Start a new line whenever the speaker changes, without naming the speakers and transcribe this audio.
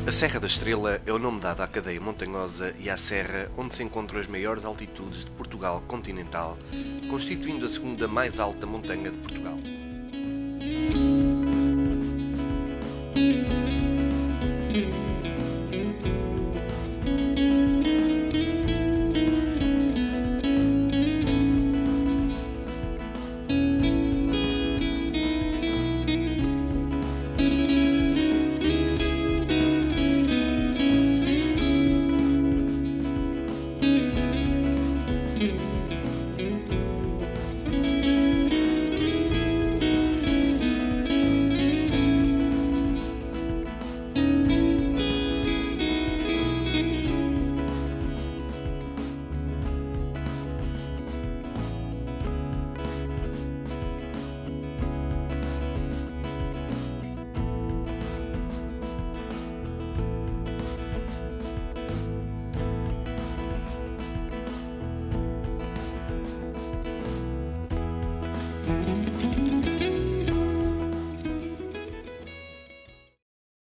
A Serra da Estrela é o nome dado à cadeia montanhosa e à serra onde se encontram as maiores altitudes de Portugal continental, constituindo a segunda mais alta montanha de Portugal.